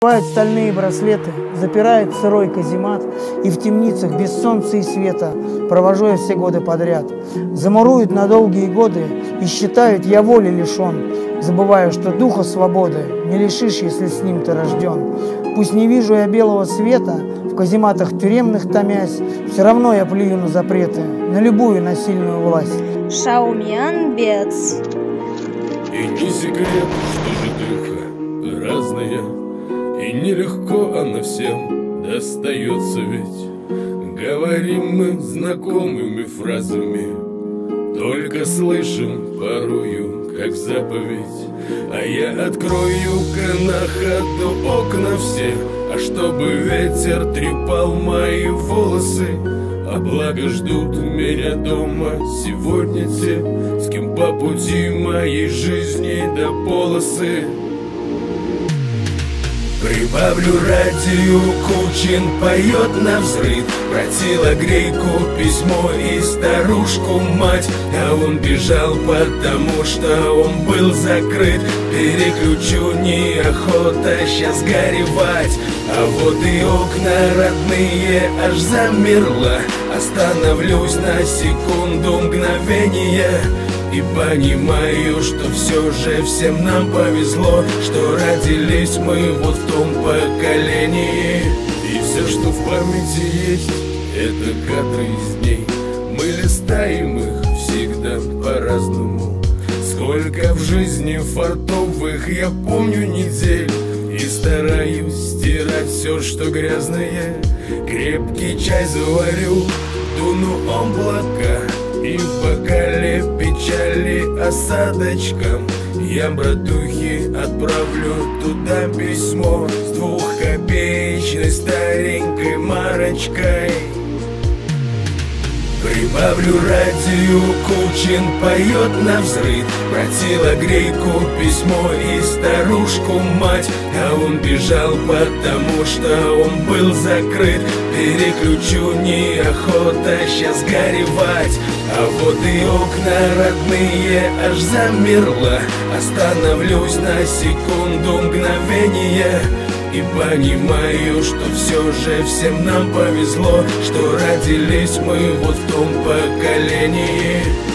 Бывают стальные браслеты, запирает сырой каземат, и в темницах без солнца и света провожу я все годы подряд. Замуруют на долгие годы и считают, я воли лишен, забывая, что духа свободы не лишишь, если с ним ты рожден. Пусть не вижу я белого света, в казематах тюремных томясь, все равно я плюю на запреты, на любую насильную власть. Шаумян Бец. И не секрет, что житуха разная, и нелегко она всем достается ведь. Говорим мы знакомыми фразами, только слышим порою, как заповедь. А я открою-ка на ходу окна все, а чтобы ветер трепал мои волосы. А благо ждут меня дома сегодня те, с кем по пути моей жизни до полосы. Прибавлю радио, Кучин поет навзрыд про телогрейку, письмо и старушку мать. А он бежал, потому что он был закрыт. Переключу, неохота сейчас горевать. А вот и окна родные аж замерла. Остановлюсь на секунду, мгновение, и понимаю, что все же всем нам повезло, что родились мы вот в том поколении. И все, что в памяти есть, это кадры из дней. Мы листаем их всегда по-разному. Сколько в жизни фартовых я помню недель, и стараюсь стирать все, что грязное. Крепкий чай заварю, дуну облака, и в бокале печали осадочком я братухе отправлю туда письмо с 2-копеечной старенькой марочкой. Прибавлю радио, Кучин поет навзрыд про телогрейку, письмо и старушку мать. А он бежал, потому что он был закрыт. Переключу, неохота сейчас горевать. А вот и окна родные аж замерла. Остановлюсь на секунду, мгновение, и понимаю, что все же всем нам повезло, что родились мы вот в том поколении.